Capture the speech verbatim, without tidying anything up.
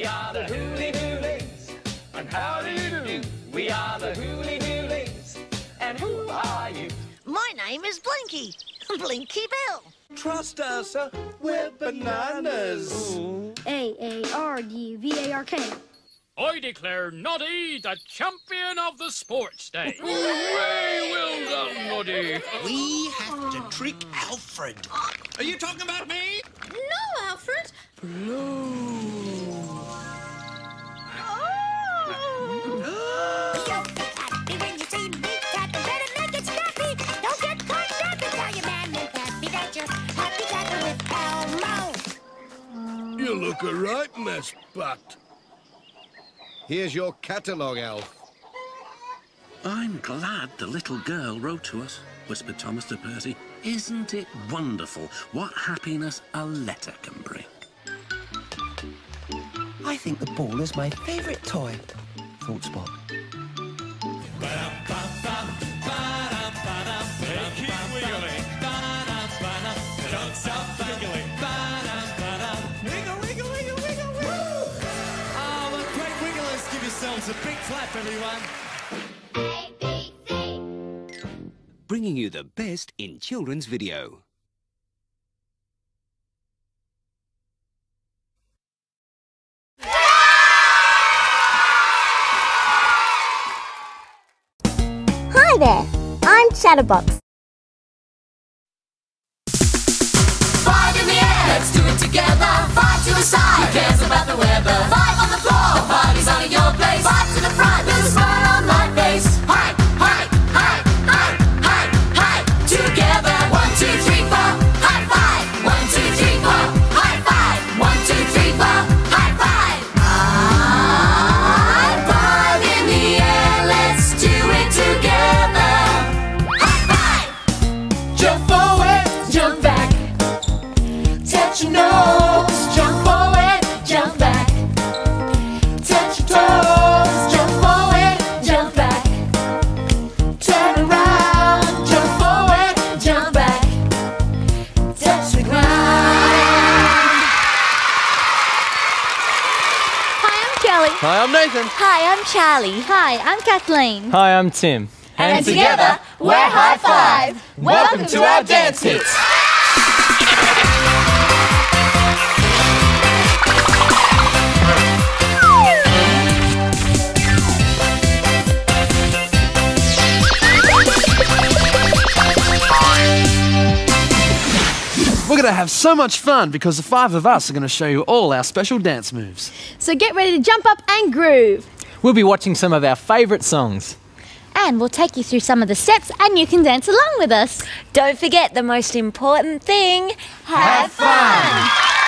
We are the Hooly Hoolies, and how do you do? We are the Hooly Hoolies, and who are you? My name is Blinky, Blinky Bill. Trust us, uh, we're bananas. A A R D V A R K. I declare Noddy the champion of the sports day. Hooray, well done, Noddy. We have to trick Alfred. Are you talking about me? No, Alfred. You look a right mess, Butt. Here's your catalogue, Alf. I'm glad the little girl wrote to us, whispered Thomas to Percy. Isn't it wonderful what happiness a letter can bring? I think the ball is my favourite toy, thought Spot. Keep wiggling. Don't stop giggling. Wiggle, wiggle, wiggle, wiggle, wiggle. Oh, the great wigglers. Give yourselves a big clap, everyone. A, B, C. Bringing you the best in children's video. Hi there, I'm Chatterbox. Five in the air, let's do it together. Five to the side, who cares about the weather? Five on the floor, the party's on in your place. Five to the front, with a smile on my face. Hi, hi, hi, hi, hi, hi. Together, one, two, three, four, high five. One, two, three, four, high five. One, two, three, four, high five. High five in the air, let's do it together. High five. Jump forward, jump back. Touch your nose, jump forward, jump back. Touch your toes, jump forward, jump back. Turn around, jump forward, jump back. Touch the ground. Hi, I'm Kelly. Hi, I'm Nathan. Hi, I'm Charlie. Hi, I'm Kathleen. Hi, I'm Tim. And together, we're High Five. Welcome to our dance hits. We're going to have so much fun because the five of us are going to show you all our special dance moves. So get ready to jump up and groove. We'll be watching some of our favourite songs. And we'll take you through some of the steps and you can dance along with us. Don't forget the most important thing, have fun!